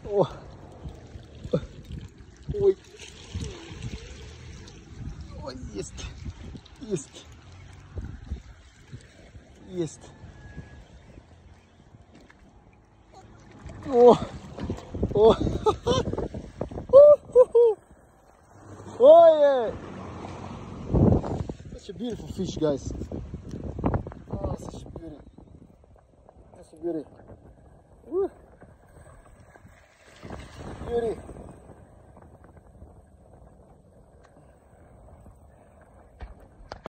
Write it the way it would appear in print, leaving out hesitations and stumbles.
О. Ой. Ой, есть. Есть. Есть. О. О. Oh yeah! Such a beautiful fish, guys. Oh, such a beauty. Such a beauty. Woo. Beauty.